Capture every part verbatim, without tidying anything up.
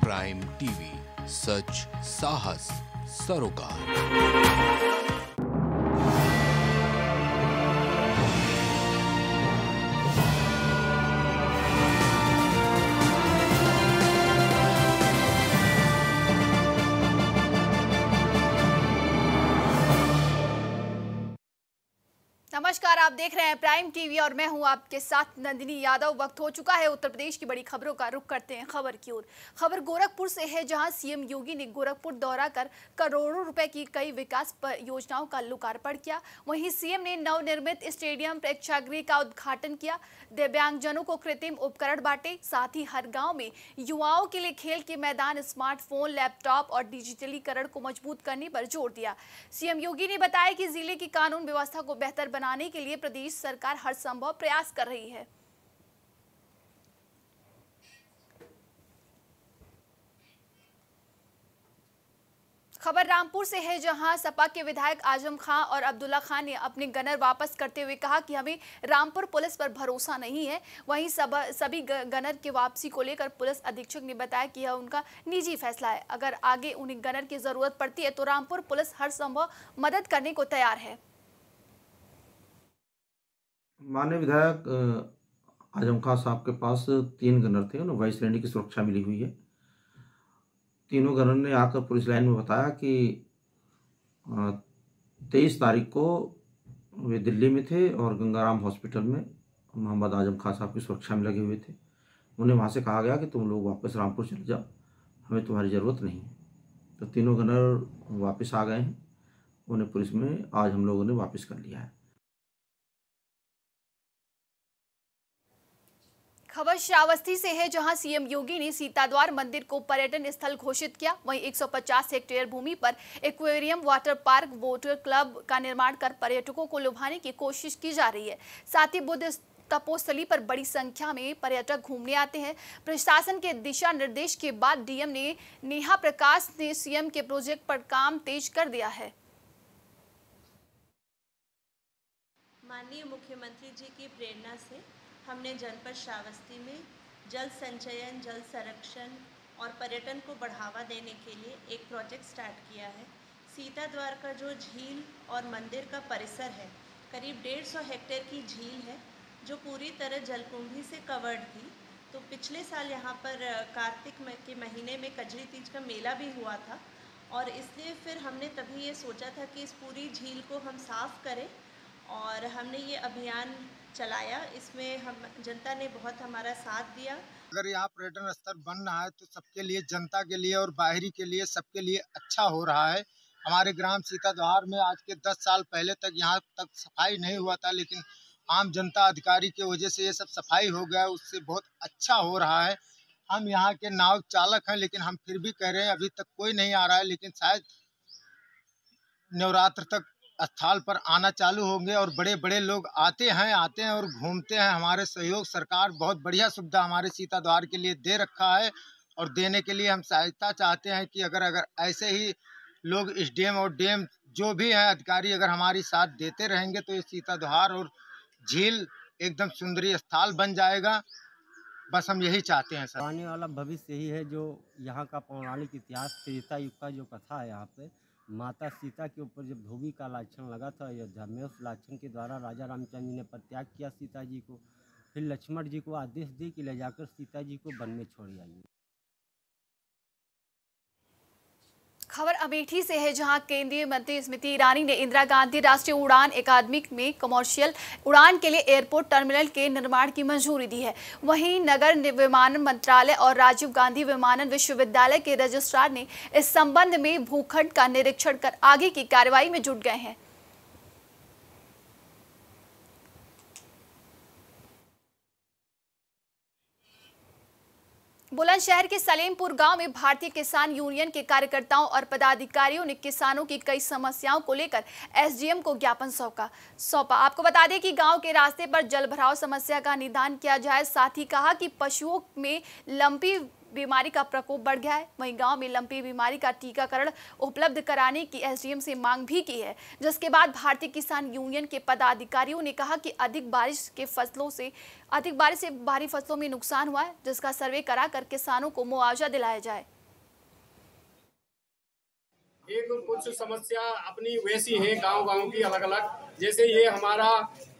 Prime TV, सच साहस सरोकार। नमस्कार, आप देख रहे हैं प्राइम टीवी और मैं हूं आपके साथ नंदिनी यादव। वक्त हो चुका है उत्तर प्रदेश की बड़ी खबरों का। रुख करते हैं खबर की ओर। खबर गोरखपुर से है, जहां सीएम योगी ने गोरखपुर दौरा कर करोड़ों रुपए की कई विकास योजनाओं का लोकार्पण किया। वहीं सीएम ने नवनिर्मित स्टेडियम प्रेक्षागृह का उद्घाटन किया, दिव्यांगजनों को कृत्रिम उपकरण बांटे, साथ ही हर गाँव में युवाओं के लिए खेल के मैदान, स्मार्टफोन, लैपटॉप और डिजिटलीकरण को मजबूत करने पर जोर दिया। सीएम योगी ने बताया कि जिले की कानून व्यवस्था को बेहतर बनाने के लिए प्रदेश सरकार हर संभव प्रयास कर रही है। खबर रामपुर से है, जहां सपा के विधायक आजम खान और अब्दुल्ला खान ने अपने गनर वापस करते हुए कहा कि हमें रामपुर पुलिस पर भरोसा नहीं है। वहीं सब सभी गनर की वापसी को लेकर पुलिस अधीक्षक ने बताया कि यह उनका निजी फैसला है। अगर आगे उन्हें गनर की जरूरत पड़ती है तो रामपुर पुलिस हर संभव मदद करने को तैयार है। माननीय विधायक आजम खान साहब के पास तीन गनर थे, उन्हें वायु श्रेणी की सुरक्षा मिली हुई है। तीनों गनर ने आकर पुलिस लाइन में बताया कि तेईस तारीख को वे दिल्ली में थे और गंगाराम हॉस्पिटल में मोहम्मद आजम खान साहब की सुरक्षा में लगे हुए थे। उन्हें वहाँ से कहा गया कि तुम लोग वापस रामपुर चले जाओ, हमें तुम्हारी ज़रूरत नहीं है। तो तीनों गनर वापस आ गए हैं, उन्हें पुलिस में आज हम लोगों ने वापस कर लिया है। खबर श्रावस्ती से है, जहां सीएम योगी ने सीताद्वार मंदिर को पर्यटन स्थल घोषित किया। वहीं एक सौ पचास हेक्टेयर भूमि पर aquarium, water park, boater club का निर्माण कर पर्यटकों को लुभाने की कोशिश की जा रही है। साथ ही बुद्ध तपोस्थली पर बड़ी संख्या में पर्यटक घूमने आते हैं। प्रशासन के दिशा निर्देश के बाद डीएम ने नेहा प्रकाश ने सीएम के प्रोजेक्ट पर काम तेज कर दिया है। माननीय मुख्यमंत्री जी की प्रेरणा से हमने जनपद श्रावस्ती में जल संचयन, जल संरक्षण और पर्यटन को बढ़ावा देने के लिए एक प्रोजेक्ट स्टार्ट किया है। सीताद्वार का जो झील और मंदिर का परिसर है, करीब डेढ़ सौ हेक्टेयर की झील है, जो पूरी तरह जलकुंभी से कवर्ड थी। तो पिछले साल यहाँ पर कार्तिक के महीने में कजरी तीज का मेला भी हुआ था और इसलिए फिर हमने तभी ये सोचा था कि इस पूरी झील को हम साफ़ करें और हमने ये अभियान चलाया। इसमें हम जनता ने बहुत हमारा साथ दिया। अगर यहाँ पर्यटन स्थल बन रहा है तो सबके लिए, जनता के लिए और बाहरी के लिए, सबके लिए अच्छा हो रहा है। हमारे ग्राम सीताद्वार में आज के दस साल पहले तक यहाँ तक सफाई नहीं हुआ था, लेकिन आम जनता अधिकारी की वजह से ये सब सफाई हो गया, उससे बहुत अच्छा हो रहा है। हम यहाँ के नाव चालक हैं, लेकिन हम फिर भी कह रहे हैं अभी तक कोई नहीं आ रहा है, लेकिन शायद नवरात्र तक स्थल पर आना चालू होंगे और बड़े बड़े लोग आते हैं आते हैं और घूमते हैं। हमारे सहयोग सरकार बहुत बढ़िया सुविधा हमारे सीताद्वार के लिए दे रखा है और देने के लिए हम सहायता चाहते हैं कि अगर अगर ऐसे ही लोग एस डी एम और डी एम जो भी हैं अधिकारी अगर हमारी साथ देते रहेंगे तो ये सीताद्वार और झील एकदम सुंदरी स्थल बन जाएगा। बस हम यही चाहते हैं सर। आने वाला भविष्य यही है, जो यहाँ का पौराणिक इतिहास, त्रेता युग का जो कथा है, यहाँ पे माता सीता के ऊपर जब धोबी का लाछन लगा था अयोध्या में, उस लाछन के द्वारा राजा रामचंद्र जी ने परित्याग किया सीता जी को। फिर लक्ष्मण जी को आदेश दिए कि ले जाकर सीता जी को वन में छोड़ आइए। खबर अमेठी से है, जहां केंद्रीय मंत्री स्मृति ईरानी ने इंदिरा गांधी राष्ट्रीय उड़ान अकादमी में कमर्शियल उड़ान के लिए एयरपोर्ट टर्मिनल के निर्माण की मंजूरी दी है। वहीं नगर विमानन मंत्रालय और राजीव गांधी विमानन विश्वविद्यालय के रजिस्ट्रार ने इस संबंध में भूखंड का निरीक्षण कर आगे की कार्रवाई में जुट गए हैं। बुलंदशहर के सलेमपुर गांव में भारतीय किसान यूनियन के कार्यकर्ताओं और पदाधिकारियों ने किसानों की कई समस्याओं को लेकर एसडीएम को ज्ञापन सौंपा सौंपा आपको बता दें कि गांव के रास्ते पर जल भराव समस्या का निदान किया जाए। साथ ही कहा कि पशुओं में लंपी बीमारी का प्रकोप बढ़ गया है। वहीं गांव में लंपी बीमारी का टीकाकरण उपलब्ध कराने की एसडीएम से मांग भी की है, जिसके बाद भारतीय किसान यूनियन के पदाधिकारियों ने कहा कि अधिक बारिश के फसलों से अधिक बारिश से भारी फसलों में नुकसान हुआ है, जिसका सर्वे कराकर किसानों को मुआवजा दिलाया जाए। एक कुछ समस्या अपनी वैसी है गांव गांव की अलग अलग, जैसे ये हमारा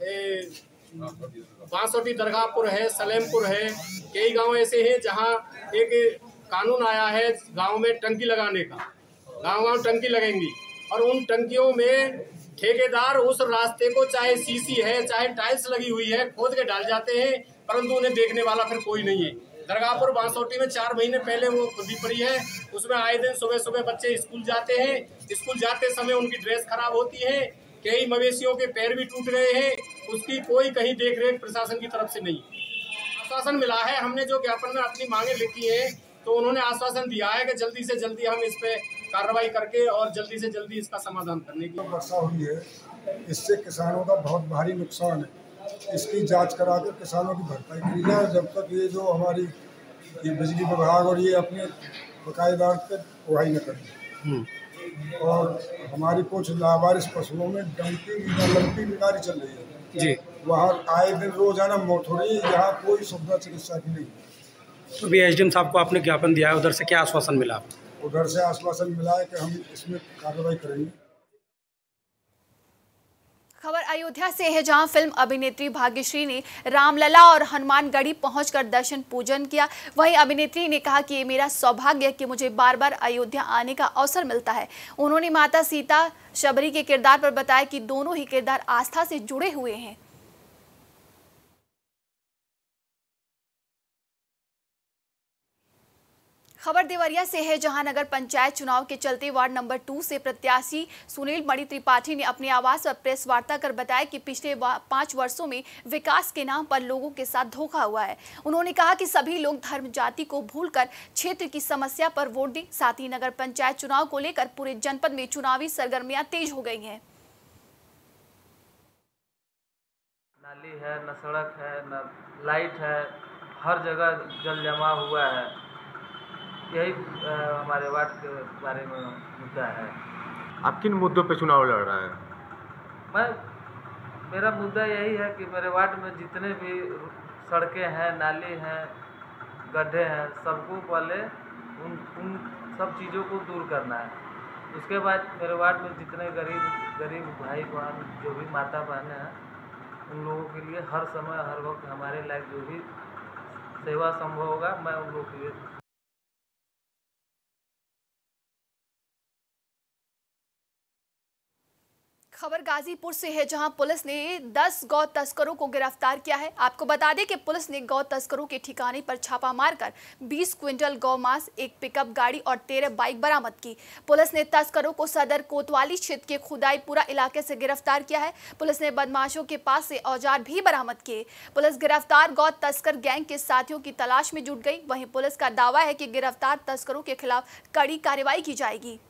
बांसोटी दरगाहपुर है, सलेमपुर है, कई गांव ऐसे हैं जहां एक कानून आया है गांव में टंकी लगाने का, गांव गांव टंकी लगेंगी और उन टंकियों में ठेकेदार उस रास्ते को चाहे सीसी है चाहे टाइल्स लगी हुई है खोद के डाल जाते हैं, परंतु उन्हें देखने वाला फिर कोई नहीं है। दरगाहपुर बांसोटी में चार महीने पहले वो खुदी पड़ी है, उसमें आए दिन सुबह सुबह बच्चे स्कूल जाते हैं, स्कूल जाते समय उनकी ड्रेस खराब होती है, कई मवेशियों के पैर भी टूट गए हैं, उसकी कोई कहीं देख रेख प्रशासन की तरफ से नहीं। आश्वासन मिला है, हमने जो ज्ञापन में अपनी मांगे लिखी है तो उन्होंने आश्वासन दिया है कि जल्दी से जल्दी हम इस पे कार्रवाई करके और जल्दी से जल्दी इसका समाधान करने की। वर्षा हुई है, इससे किसानों का बहुत भारी नुकसान है, इसकी जांच कराकर किसानों की भरपाई की जाए। जब तक ये जो हमारी ये बिजली विभाग और ये अपने बकायेदार पे उड़ाई न करें। और हमारी कुछ लावारिस पशुओं में डंकी लंपी बीमारी चल रही है जी, वहाँ आए दिन रोजाना मौत हो रही है, यहाँ कोई सुविधा चिकित्सा की नहीं है। तो अभी एसडीएम साहब को आपने ज्ञापन दिया है, उधर से क्या आश्वासन मिला? उधर से आश्वासन मिला है कि हम इसमें कार्रवाई करेंगे। खबर अयोध्या से है, जहां फिल्म अभिनेत्री भाग्यश्री ने रामलला और हनुमानगढ़ी पहुंचकर दर्शन पूजन किया। वहीं अभिनेत्री ने कहा कि ये मेरा सौभाग्य है कि मुझे बार बार अयोध्या आने का अवसर मिलता है। उन्होंने माता सीता शबरी के किरदार पर बताया कि दोनों ही किरदार आस्था से जुड़े हुए हैं। खबर देवरिया से है, जहां नगर पंचायत चुनाव के चलते वार्ड नंबर टू से प्रत्याशी सुनील मणि त्रिपाठी ने अपने आवास पर प्रेस वार्ता कर बताया कि पिछले पाँच वर्षों में विकास के नाम पर लोगों के साथ धोखा हुआ है। उन्होंने कहा कि सभी लोग धर्म जाति को भूलकर क्षेत्र की समस्या पर वोट दें। साथ ही नगर पंचायत चुनाव को लेकर पूरे जनपद में चुनावी सरगर्मियां तेज हो गई हैं। नाली है, न सड़क है, न लाइट है, हर जगह जल जमा हुआ है। यही आ, हमारे वार्ड के बारे में मुद्दा है। आप किन मुद्दों पे चुनाव लड़ रहे हैं? मैं मेरा मुद्दा यही है कि मेरे वार्ड में जितने भी सड़कें हैं, नाली हैं, गड्ढे हैं, सबको पहले उन उन सब चीज़ों को दूर करना है। उसके बाद मेरे वार्ड में जितने गरीब गरीब भाई बहन जो भी माता बहनें हैं, उन लोगों के लिए हर समय हर वक्त हमारे लायक जो भी सेवा संभव होगा मैं उन लोगों के लिए। खबर गाजीपुर से है, जहां पुलिस ने दस गौ तस्करों को गिरफ्तार किया है। आपको बता दें कि पुलिस ने गौ तस्करों के ठिकाने पर छापा मारकर बीस क्विंटल गौ मांस, एक पिकअप गाड़ी और तेरह बाइक बरामद की। पुलिस ने तस्करों को सदर कोतवाली क्षेत्र के खुदाईपुरा इलाके से गिरफ्तार किया है। पुलिस ने बदमाशों के पास से औजार भी बरामद किए। पुलिस गिरफ्तार गौ तस्कर गैंग के साथियों की तलाश में जुट गई। वहीं पुलिस का दावा है कि गिरफ्तार तस्करों के खिलाफ कड़ी कार्रवाई की जाएगी।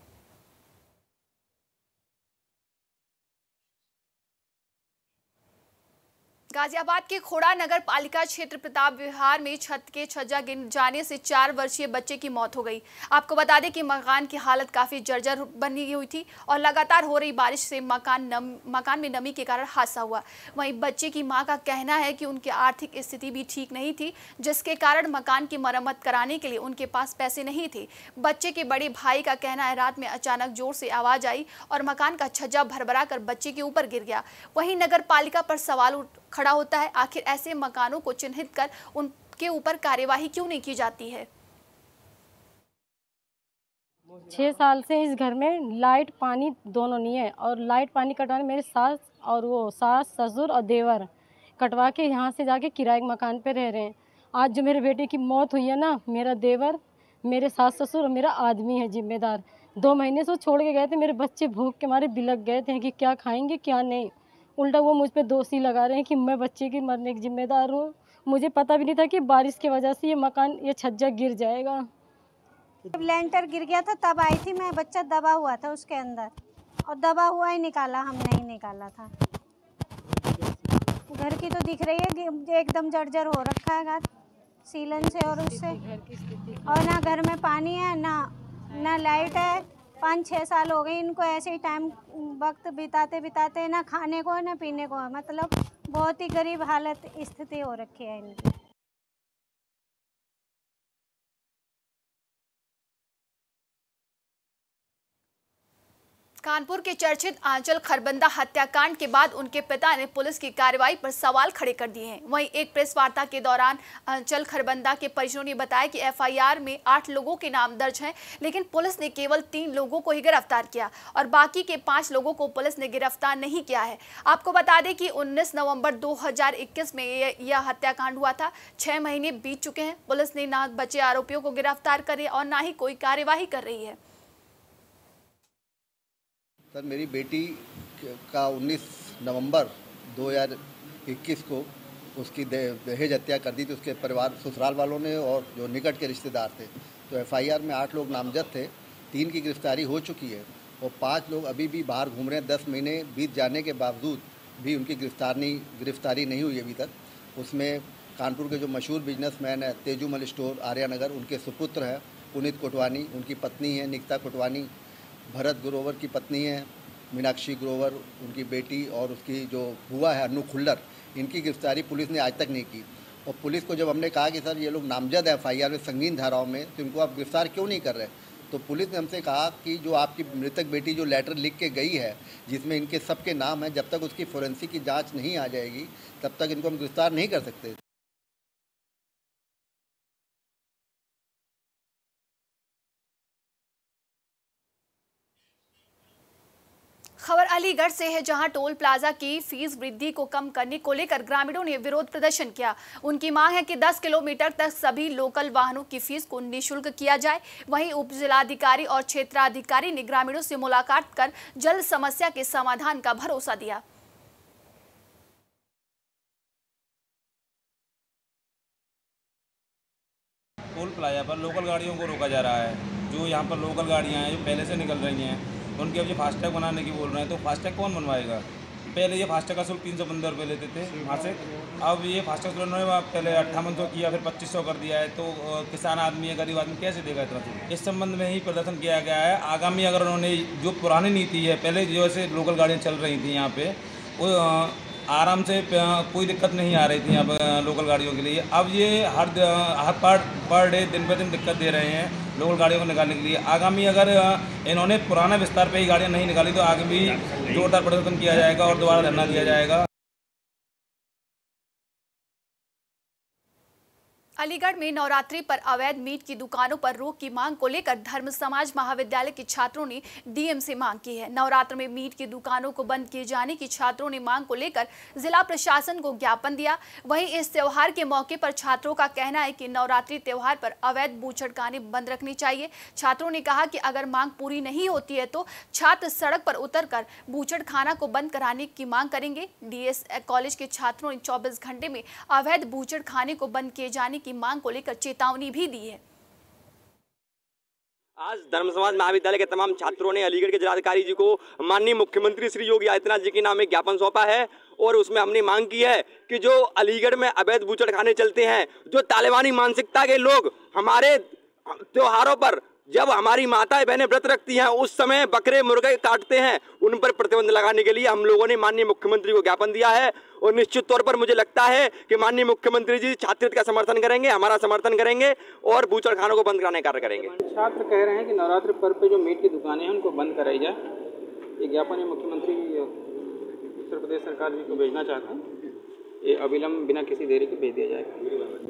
गाजियाबाद के खोड़ा नगर पालिका क्षेत्र प्रताप विहार में छत के छज्जा गिर जाने से चार वर्षीय बच्चे की मौत हो गई। आपको बता दें कि मकान की हालत काफी जर्जर बनी हुई थी और लगातार हो रही बारिश से मकान नम मकान में नमी के कारण हादसा हुआ। वहीं बच्चे की मां का कहना है कि उनकी आर्थिक स्थिति भी ठीक नहीं थी, जिसके कारण मकान की मरम्मत कराने के लिए उनके पास पैसे नहीं थे। बच्चे के बड़े भाई का कहना है रात में अचानक जोर से आवाज आई और मकान का छज्जा भरभरा कर बच्चे के ऊपर गिर गया। वहीं नगर पालिका पर सवाल खड़ा होता है, आखिर ऐसे मकानों को चिन्हित कर उनके ऊपर कार्यवाही क्यों नहीं की जाती है। छः साल से इस घर में लाइट पानी दोनों नहीं है और लाइट पानी कटवाने मेरे सास और वो सास ससुर और देवर कटवा के यहाँ से जाके किराए के मकान पे रह रहे हैं। आज जो मेरे बेटे की मौत हुई है ना, मेरा देवर, मेरे सास ससुर और मेरा आदमी है जिम्मेदार। दो महीने से छोड़ के गए थे। मेरे बच्चे भूख के मारे बिलक गए थे कि क्या खाएंगे क्या नहीं। उल्टा वो मुझ पे दोषी लगा रहे हैं कि मैं बच्चे की मरने की जिम्मेदार हूँ। मुझे पता भी नहीं था कि बारिश की वजह से ये मकान ये छज्जा गिर जाएगा। जब लेंटर गिर गया था तब आई थी मैं, बच्चा दबा हुआ था उसके अंदर और दबा हुआ ही निकाला, हम नहीं निकाला था। घर की तो दिख रही है एकदम जर्जर हो रखा है घर सीलन से और उससे, और ना घर में पानी है ना ना लाइट है। पाँच छः साल हो गए इनको ऐसे ही टाइम वक्त बिताते बिताते, ना खाने को ना पीने को, मतलब बहुत ही गरीब हालत स्थिति हो रखी है इनकी। कानपुर के चर्चित आंचल खरबंदा हत्याकांड के बाद उनके पिता ने पुलिस की कार्रवाई पर सवाल खड़े कर दिए हैं। वहीं एक प्रेस वार्ता के दौरान आंचल खरबंदा के परिजनों ने बताया कि एफआईआर में आठ लोगों के नाम दर्ज हैं, लेकिन पुलिस ने केवल तीन लोगों को ही गिरफ्तार किया और बाकी के पांच लोगों को पुलिस ने गिरफ्तार नहीं किया है। आपको बता दें कि उन्नीस नवंबर दो हजार इक्कीस में यह हत्याकांड हुआ था। छह महीने बीत चुके हैं। पुलिस ने ना बचे आरोपियों को गिरफ्तार करे और ना ही कोई कार्यवाही कर रही है। सर, मेरी बेटी का उन्नीस नवंबर दो हज़ार इक्कीस को उसकी दहेज हत्या कर दी थी उसके परिवार ससुराल वालों ने और जो निकट के रिश्तेदार थे। तो एफआईआर में आठ लोग नामजद थे, तीन की गिरफ्तारी हो चुकी है और पांच लोग अभी भी बाहर घूम रहे हैं। दस महीने बीत जाने के बावजूद भी उनकी गिरफ्तारी गिरफ्तारी नहीं हुई अभी तक। उसमें कानपुर के जो मशहूर बिजनेसमैन है तेजूमल स्टोर आर्यानगर, उनके सुपुत्र हैं पुनीत कोटवानी, उनकी पत्नी है निकिता कोटवानी, भरत ग्रोवर की पत्नी है मीनाक्षी ग्रोवर, उनकी बेटी और उसकी जो बुआ है अनु खुल्लर, इनकी गिरफ्तारी पुलिस ने आज तक नहीं की। और पुलिस को जब हमने कहा कि सर ये लोग नामजद है एफआईआर में संगीन धाराओं में, तो इनको आप गिरफ्तार क्यों नहीं कर रहे, तो पुलिस ने हमसे कहा कि जो आपकी मृतक बेटी जो लेटर लिख के गई है जिसमें इनके सबके नाम है, जब तक उसकी फोरेंसिक की जाँच नहीं आ जाएगी तब तक इनको हम गिरफ्तार नहीं कर सकते। खबर अलीगढ़ से है, जहां टोल प्लाजा की फीस वृद्धि को कम करने को लेकर ग्रामीणों ने विरोध प्रदर्शन किया। उनकी मांग है कि दस किलोमीटर तक सभी लोकल वाहनों की फीस को निःशुल्क किया जाए। वहीं उप जिलाधिकारी और क्षेत्राधिकारी ने ग्रामीणों से मुलाकात कर जल्द समस्या के समाधान का भरोसा दिया। टोल प्लाजा पर लोकल गाड़ियों को रोका जा रहा है। जो यहाँ पर लोकल गाड़ियाँ हैं जो पहले से निकल रही हैं उनके अब ये फास्टैग बनाने की बोल रहे हैं, तो फास्टैग कौन बनवाएगा। पहले ये फास्टैग का शुल्क तीन सौ पंद्रह रुपये लेते थे वहाँ से, अब ये फास्टैग शुल्क उन्होंने पहले अट्ठावन सौ किया, फिर पच्चीस सौ कर दिया है। तो किसान आदमी है, गरीब आदमी कैसे देगा इतना शुल्क। इस संबंध में ही प्रदर्शन किया गया है। आगामी अगर उन्होंने जो पुरानी नीति है, पहले जो ऐसे लोकल गाड़ियाँ चल रही थी यहाँ पे, वो आराम से कोई दिक्कत नहीं आ रही थी अब लोकल गाड़ियों के लिए। अब ये हर हर पर पर डे दिन पे दिन दिक्कत दे रहे हैं लोकल गाड़ियों को निकालने के लिए। आगामी अगर इन्होंने पुराना विस्तार पे ही गाड़ियाँ नहीं निकाली तो आगे भी जोरदार प्रदर्शन किया जाएगा और दोबारा धरना दिया जाएगा। अलीगढ़ में नवरात्रि पर अवैध मीट की दुकानों पर रोक की मांग को लेकर धर्म समाज महाविद्यालय के छात्रों ने डीएम से मांग की है। नवरात्र में मीट की दुकानों को बंद किए जाने की छात्रों ने मांग को लेकर जिला प्रशासन को ज्ञापन दिया। वहीं इस त्योहार के मौके पर छात्रों का कहना है कि नवरात्रि त्योहार पर अवैध बूचड़खाने बंद रखनी चाहिए। छात्रों ने कहा कि अगर मांग पूरी नहीं होती है तो छात्र सड़क पर उतरकर बूचड़खाना को बंद कराने की मांग करेंगे। डीएस कॉलेज के छात्रों ने चौबीस घंटे में अवैध बूचड़खाने को बंद किए जाने की मांग को लेकर चेतावनी भी दी है। आज धर्म समाज महाविद्यालय के तमाम छात्रों ने अलीगढ़ के जिलाधिकारी जी को माननीय मुख्यमंत्री श्री योगी आदित्यनाथ जी के नाम एक ज्ञापन सौंपा है और उसमें हमने मांग की है कि जो अलीगढ़ में अवैध बूचड़खाने चलते हैं, जो तालिबानी मानसिकता के लोग हमारे त्योहारों पर, जब हमारी माताएं बहनें व्रत रखती हैं उस समय बकरे मुर्गे काटते हैं, उन पर प्रतिबंध लगाने के लिए हम लोगों ने माननीय मुख्यमंत्री को ज्ञापन दिया है। और निश्चित तौर पर मुझे लगता है कि माननीय मुख्यमंत्री जी छात्र का समर्थन करेंगे, हमारा समर्थन करेंगे और बूचड़खानों को बंद कराने का कार्य करेंगे। छात्र कह रहे हैं कि नवरात्रि पर्व पे जो मीट की दुकानें हैं उनको बंद कराई जाए। ये ज्ञापन ये मुख्यमंत्री उत्तर प्रदेश सरकार जी को भेजना चाहते हैं। ये अविलंब बिना किसी देरी के भेज दिया जाएगा।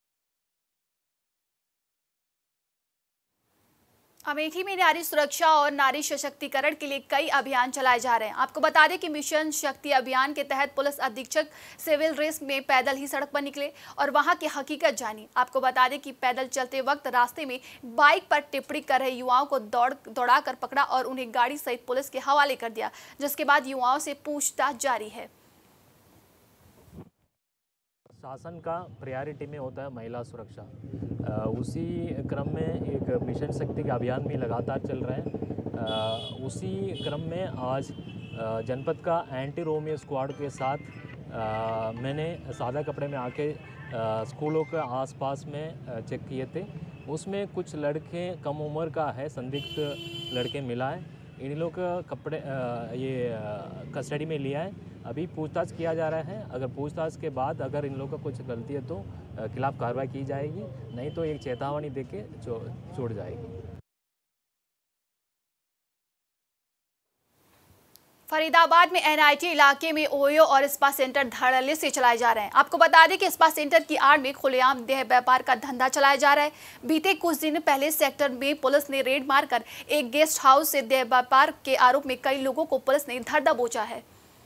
अमेठी में नारी सुरक्षा और नारी सशक्तिकरण के लिए कई अभियान चलाए जा रहे हैं। आपको बता दें कि मिशन शक्ति अभियान के तहत पुलिस अधीक्षक सिविल ड्रेस में पैदल ही सड़क पर निकले और वहां की हकीकत जानी। आपको बता दें कि पैदल चलते वक्त रास्ते में बाइक पर टिप्पणी कर रहे युवाओं को दौड़ दौड़ाकर पकड़ा और उन्हें गाड़ी सहित पुलिस के हवाले कर दिया, जिसके बाद युवाओं से पूछताछ जारी है। शासन का प्रायोरिटी में होता है महिला सुरक्षा। आ, उसी क्रम में एक मिशन शक्ति का अभियान भी लगातार चल रहा है। आ, उसी क्रम में आज आ, जनपद का एंटी रोमियो स्क्वाड के साथ आ, मैंने सादा कपड़े में आके आ, स्कूलों के आसपास में चेक किए थे। उसमें कुछ लड़के कम उम्र का है, संदिग्ध लड़के मिला है। इन लोग का कपड़े आ, ये कस्टडी में लिया है। अभी पूछताछ किया जा रहा है। अगर पूछताछ के बाद अगर इन लोगों का कुछ गलती है तो खिलाफ कार्रवाई की जाएगी, नहीं तो एक चेतावनी देके छोड़ जाएगी। फरीदाबाद में एनआईटी इलाके में ओयो और स्पा सेंटर धड़ल्ले से चलाए जा रहे हैं। आपको बता दें कि स्पा सेंटर की आड़ में खुलेआम देह व्यापार का धंधा चलाया जा रहा है। बीते कुछ दिन पहले सेक्टर में पुलिस ने रेड मारकर एक गेस्ट हाउस से देह व्यापार के आरोप में कई लोगों को पुलिस ने धर दबोचा है।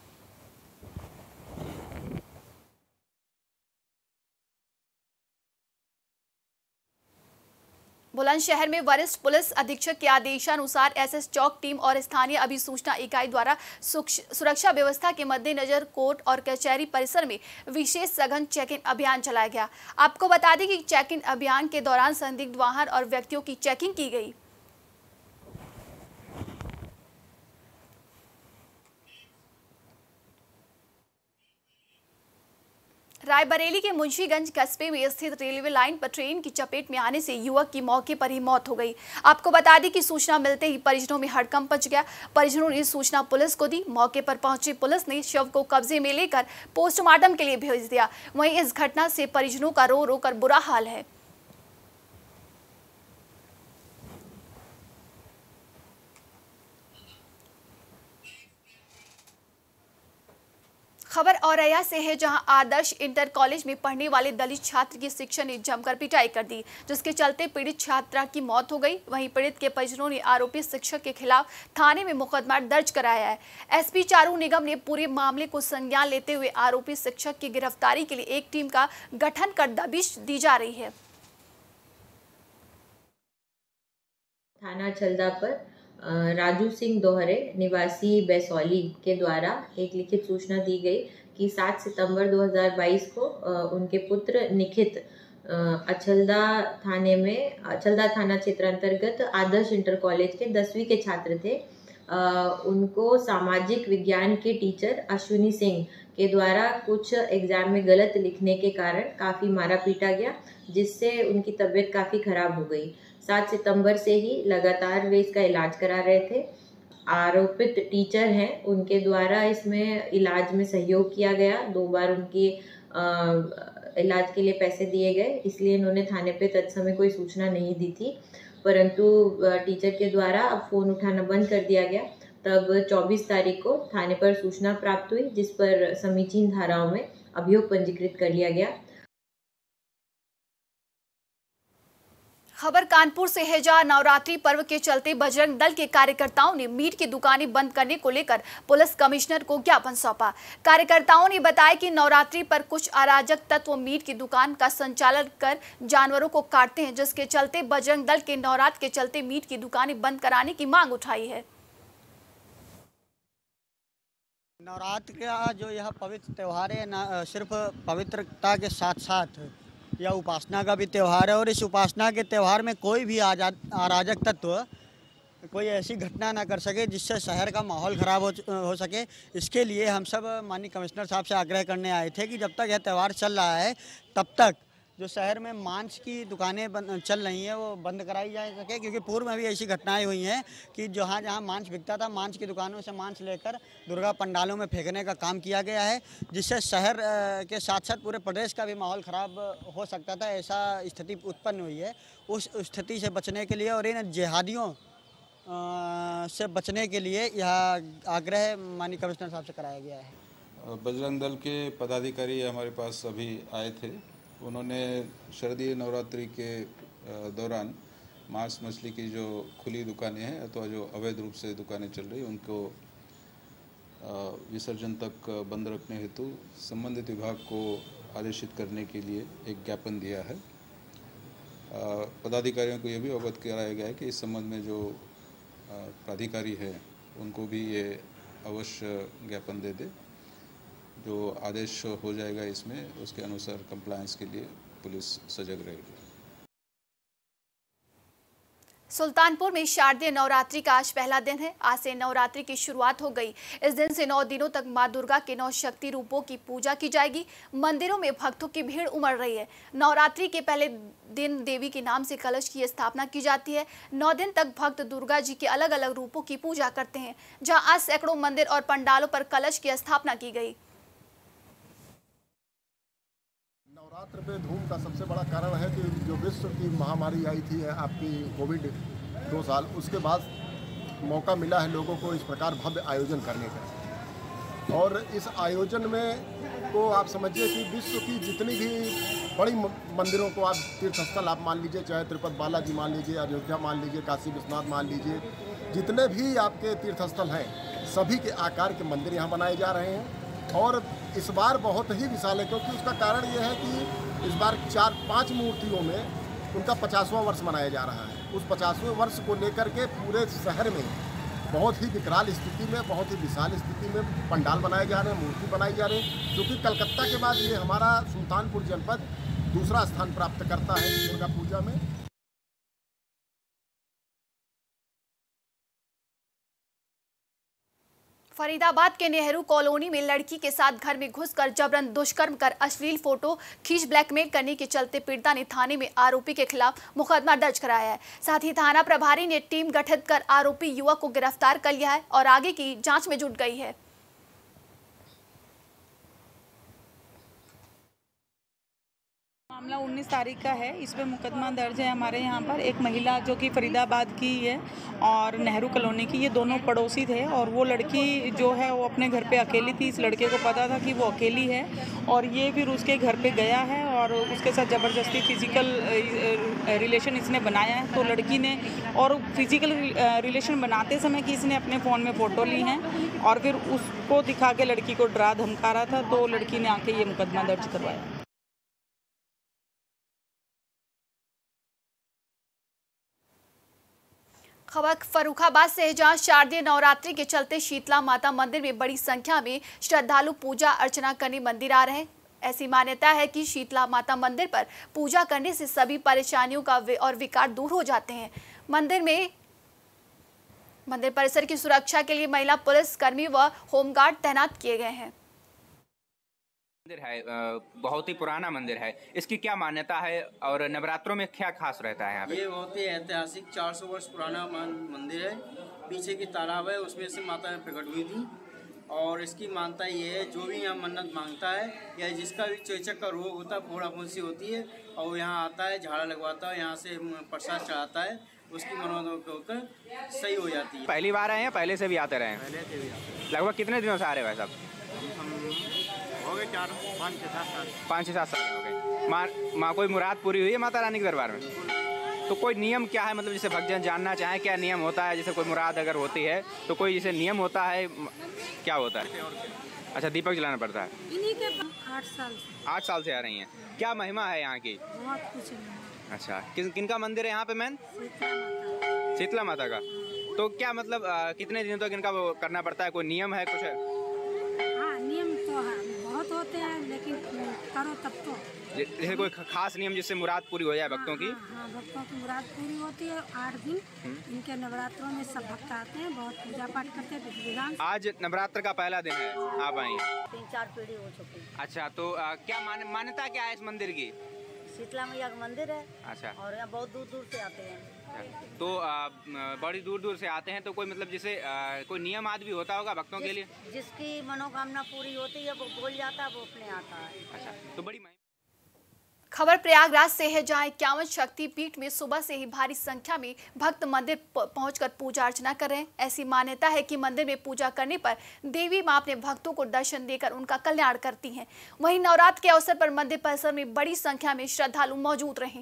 बुलंदशहर में वरिष्ठ पुलिस अधीक्षक के आदेशानुसार एसएस चौक टीम और स्थानीय अभिसूचना इकाई द्वारा सुरक्षा व्यवस्था के मद्देनजर कोर्ट और कचहरी परिसर में विशेष सघन चेकिंग अभियान चलाया गया। आपको बता दें कि चेकिंग अभियान के दौरान संदिग्ध वाहन और व्यक्तियों की चेकिंग की गई। रायबरेली के मुंशीगंज कस्बे में स्थित रेलवे लाइन पर ट्रेन की चपेट में आने से युवक की मौके पर ही मौत हो गई। आपको बता दें कि सूचना मिलते ही परिजनों में हड़कंप मच गया। परिजनों ने सूचना पुलिस को दी। मौके पर पहुंची पुलिस ने शव को कब्जे में लेकर पोस्टमार्टम के लिए भेज दिया। वहीं इस घटना से परिजनों का रो रो कर बुरा हाल है। खबर औरैया से है, जहां आदर्श इंटर कॉलेज में पढ़ने वाले दलित छात्र की शिक्षक ने जमकर पिटाई कर दी, जिसके चलते पीड़ित छात्रा की मौत हो गई। वहीं पीड़ित के परिजनों ने आरोपी शिक्षक के खिलाफ थाने में मुकदमा दर्ज कराया है। एसपी चारू निगम ने पूरे मामले को संज्ञान लेते हुए आरोपी शिक्षक की गिरफ्तारी के लिए एक टीम का गठन कर दबिश दी जा रही है। थाना छलदा पर राजू सिंह दोहरे निवासी बैसौली के द्वारा एक लिखित सूचना दी गई कि सात सितंबर दो हज़ार बाईस को उनके पुत्र निखित अछलदा थाने में अछलदा थाना क्षेत्र अंतर्गत आदर्श इंटर कॉलेज के दसवीं के छात्र थे। उनको सामाजिक विज्ञान के टीचर अश्विनी सिंह के द्वारा कुछ एग्जाम में गलत लिखने के कारण काफ़ी मारा पीटा गया, जिससे उनकी तबीयत काफ़ी खराब हो गई। सात सितंबर से ही लगातार वे इसका इलाज करा रहे थे। आरोपित टीचर हैं, उनके द्वारा इसमें इलाज में सहयोग किया गया। दो बार उनकी आ, इलाज के लिए पैसे दिए गए, इसलिए इन्होंने थाने पे तत्समय कोई सूचना नहीं दी थी। परंतु टीचर के द्वारा अब फ़ोन उठाना बंद कर दिया गया। तब चौबीस तारीख को थाने पर सूचना प्राप्त हुई, जिस पर समीचीन धाराओं में अभियोग पंजीकृत कर लिया गया। खबर कानपुर से है, जहां नवरात्रि पर्व के चलते बजरंग दल के कार्यकर्ताओं ने मीट की दुकानें बंद करने को लेकर पुलिस कमिश्नर को ज्ञापन सौंपा। कार्यकर्ताओं ने बताया कि नवरात्रि पर कुछ अराजक तत्व मीट की दुकान का संचालन कर जानवरों को काटते हैं, जिसके चलते बजरंग दल के नवरात्र के चलते मीट की दुकानें बंद कराने की मांग उठाई है। नवरात्र का जो यह पवित्र त्यौहार है ना, सिर्फ पवित्रता के साथ साथ यह उपासना का भी त्यौहार है, और इस उपासना के त्यौहार में कोई भी आजाद अराजक तत्व कोई ऐसी घटना ना कर सके जिससे शहर का माहौल ख़राब हो हो सके। इसके लिए हम सब माननीय कमिश्नर साहब से आग्रह करने आए थे कि जब तक यह त्यौहार चल रहा है तब तक जो शहर में मांस की दुकानें चल रही हैं वो बंद कराई जा सके, क्योंकि पूर्व में भी ऐसी घटनाएं हुई हैं कि जहाँ जहाँ मांस बिकता था, मांस की दुकानों से मांस लेकर दुर्गा पंडालों में फेंकने का काम किया गया है, जिससे शहर के साथ साथ पूरे प्रदेश का भी माहौल ख़राब हो सकता था। ऐसा स्थिति उत्पन्न हुई है। उस स्थिति से बचने के लिए और इन जिहादियों से बचने के लिए यह आग्रह माननीय कमिश्नर साहब से कराया गया है। बजरंग दल के पदाधिकारी हमारे पास अभी आए थे। उन्होंने शारदीय नवरात्रि के दौरान मांस मछली की जो खुली दुकानें हैं अथवा जो अवैध रूप से दुकानें चल रही उनको विसर्जन तक बंद रखने हेतु संबंधित विभाग को आदेशित करने के लिए एक ज्ञापन दिया है। पदाधिकारियों को यह भी अवगत कराया गया है कि इस संबंध में जो प्राधिकारी है उनको भी ये अवश्य ज्ञापन दे दे। जो आदेश हो जाएगा इसमें उसके अनुसार कंप्लायंस के लिए पुलिस सजग रहेगी। सुल्तानपुर में शारदीय नवरात्रि का आज पहला दिन है। आज से नवरात्रि की शुरुआत हो गई। इस दिन से नौ दिनों तक मां दुर्गा के नौ शक्ति रूपों की पूजा की जाएगी। मंदिरों में भक्तों की भीड़ उमड़ रही है। नवरात्रि के पहले दिन देवी के नाम से कलश की स्थापना की जाती है। नौ दिन तक भक्त दुर्गा जी के अलग अलग रूपों की पूजा करते हैं, जहाँ आज सैकड़ों मंदिर और पंडालों पर कलश की स्थापना की गई। नवरात्र पे धूम का सबसे बड़ा कारण है कि जो विश्व की महामारी आई थी आपकी कोविड दो साल, उसके बाद मौका मिला है लोगों को इस प्रकार भव्य आयोजन करने का। और इस आयोजन में को आप समझिए कि विश्व की जितनी भी बड़ी मंदिरों को आप तीर्थ स्थल आप मान लीजिए, चाहे तिरुपति बालाजी मान लीजिए, अयोध्या मान लीजिए, काशी विश्वनाथ मान लीजिए, जितने भी आपके तीर्थ स्थल हैं सभी के आकार के मंदिर यहाँ बनाए जा रहे हैं। और इस बार बहुत ही विशाल है, क्योंकि उसका कारण ये है कि इस बार चार पांच मूर्तियों में उनका पचासवां वर्ष मनाया जा रहा है। उस पचासवें वर्ष को लेकर के पूरे शहर में बहुत ही विकराल स्थिति में, बहुत ही विशाल स्थिति में पंडाल बनाए जा रहे हैं, मूर्ति बनाई जा रही है, क्योंकि कलकत्ता के बाद ये हमारा सुल्तानपुर जनपद दूसरा स्थान प्राप्त करता है दुर्गा पूजा में। फरीदाबाद के नेहरू कॉलोनी में लड़की के साथ घर में घुसकर जबरन दुष्कर्म कर अश्लील फोटो खींच ब्लैकमेल करने के चलते पीड़िता ने थाने में आरोपी के खिलाफ मुकदमा दर्ज कराया है। साथ ही थाना प्रभारी ने टीम गठित कर आरोपी युवक को गिरफ्तार कर लिया है और आगे की जांच में जुट गई है। मामला उन्नीस तारीख का है। इस पर मुकदमा दर्ज है हमारे यहाँ पर। एक महिला जो कि फरीदाबाद की है और नेहरू कॉलोनी की, ये दोनों पड़ोसी थे और वो लड़की जो है वो अपने घर पे अकेली थी। इस लड़के को पता था कि वो अकेली है और ये फिर उसके घर पे गया है और उसके साथ ज़बरदस्ती फिजिकल रिलेशन इसने बनाया है। तो लड़की ने और फिजिकल रिलेशन बनाते समय कि इसने अपने फ़ोन में फ़ोटो ली हैं और फिर उसको दिखा के लड़की को डरा धमका रहा था, तो लड़की ने आके ये मुकदमा दर्ज करवाया। खबर फर्रुखाबाद से है, जहां शारदीय नवरात्रि के चलते शीतला माता मंदिर में बड़ी संख्या में श्रद्धालु पूजा अर्चना करने मंदिर आ रहे हैं। ऐसी मान्यता है कि शीतला माता मंदिर पर पूजा करने से सभी परेशानियों का और विकार दूर हो जाते हैं। मंदिर में मंदिर परिसर की सुरक्षा के लिए महिला पुलिस कर्मी व होमगार्ड तैनात किए गए हैं। मंदिर है, बहुत ही पुराना मंदिर है, इसकी क्या मान्यता है और नवरात्रों में क्या खास रहता है यहाँ पे? ये बहुत ही ऐतिहासिक चार सौ वर्ष पुराना मंदिर है। पीछे की तालाब है, उसमें से माता प्रकट हुई थी और इसकी मानता ये है जो भी यहाँ मन्नत मांगता है या जिसका भी चेचक का रोग होता है, फोड़ा फुंसी होती है और वो यहाँ आता है, झाड़ा लगवाता है, यहाँ से प्रसाद चढ़ाता है, उसकी मनोकामना होकर सही हो जाती है। पहली बार आए हैं, पहले से भी आते रहे हैं? पहले से भी आते। लगभग कितने दिनों से आ रहे हैं भाई साहब? हो गए चार पाँच छः सात साल पाँच छः सात साल हो गए। माँ माँ कोई मुराद पूरी हुई है माता रानी के दरबार में? तो कोई नियम क्या है, मतलब जैसे भक्तजन जानना चाहें क्या नियम होता है? जैसे कोई मुराद अगर होती है तो कोई जैसे नियम होता है, क्या होता है? अच्छा, दीपक जलाना पड़ता है। इन्हीं के आठ साल से आठ साल से आ रही हैं। क्या महिमा है यहाँ की? बहुत कुछ है। अच्छा, किन किनका मंदिर है यहाँ पे मैन? शीतला माता का। तो क्या मतलब आ, कितने दिनों तक इनका वो करना पड़ता है? कोई नियम है कुछ है? हाँ, नियम तो है, बहुत होते हैं, लेकिन करो तब तो। जैसे कोई खास नियम जिससे मुराद पूरी हो जाए भक्तों की? हाँ, हाँ, भक्तों की मुराद पूरी होती है। आठ दिन इनके नवरात्रों में सब भक्त आते हैं, बहुत पूजा पाठ करते हैं। आज नवरात्र का पहला दिन है, आप आई हैं? तीन चार पीढ़ी हो चुकी है। अच्छा, तो आ, क्या मान, मान्यता क्या है इस मंदिर की? शीतला मैया का मंदिर है। अच्छा, और यहाँ बहुत दूर दूर से आते हैं। तो आ, बड़ी दूर दूर से आते हैं, तो कोई मतलब जैसे आ, कोई नियम आदि भी होता होगा भक्तों जिस, के लिए? जिसकी मनोकामना पूरी होती है वो बोल जाता है, वो अपने आता है। अच्छा, तो बड़ी खबर प्रयागराज से है, जहां इक्यावन शक्ति पीठ में सुबह से ही भारी संख्या में भक्त मंदिर पहुंचकर पूजा अर्चना कर रहे हैं। ऐसी मान्यता है कि मंदिर में पूजा करने पर देवी मां अपने भक्तों को दर्शन देकर उनका कल्याण करती हैं। वहीं नवरात्र के अवसर पर मंदिर परिसर में बड़ी संख्या में श्रद्धालु मौजूद रहे।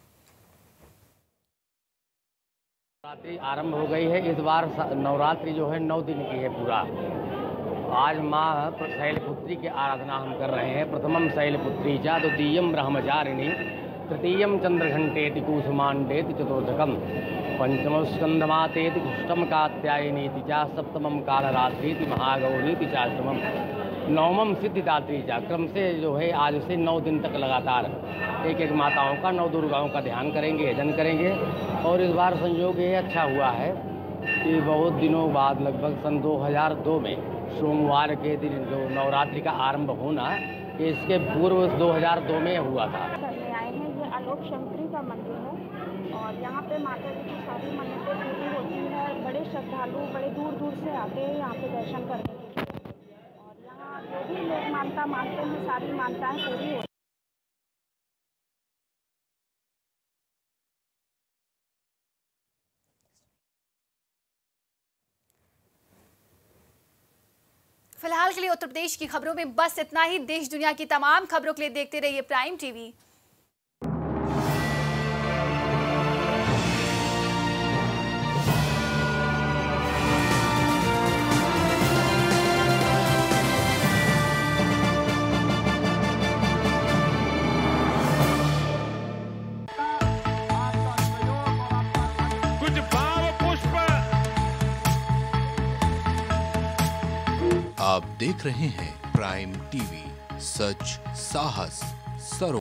नवरात्रि आरंभ हो गई है। इस बार नवरात्रि जो है नौ दिन की है पूरा। आज माँ शैलपुत्री की आराधना हम कर रहे हैं। प्रथमम शैलपुत्री च, द्वितीयम ब्रह्मचारिणी, तृतीयम चंद्रघंटेति कुसुमांडेति, चतुर्थकम पंचम स्कंदमातेति, षष्ठम कात्यायनीति च, सप्तमम कालरात्रीति, महागौरीति चाष्टमम, नवमम सिद्धिदात्री च। क्रम से जो है आज से नौ दिन तक लगातार एक एक माताओं का, नौ दुर्गाओं का ध्यान करेंगे, यजन करेंगे। और इस बार संयोग ये अच्छा हुआ है कि बहुत दिनों बाद, लगभग सन दो हज़ार दो में सोमवार के दिन जो नवरात्रि का आरंभ होना, इसके पूर्व दो हज़ार दो में हुआ था। आए हैं, ये आलोक शंकरी का मंदिर है और यहाँ पे माता जी की सारी मन्नतें पूरी होती है। बड़े श्रद्धालु बड़े दूर दूर से आते हैं यहाँ पे दर्शन करने के लिए और यहाँ जो भी लोग मानता मानते हैं, सारी मानताएं पूरी होती हैं। फिलहाल के लिए उत्तर प्रदेश की खबरों में बस इतना ही। देश दुनिया की तमाम खबरों के लिए देखते रहिए प्राइम टीवी। आप देख रहे हैं प्राइम टीवी, सच साहस सरोकार।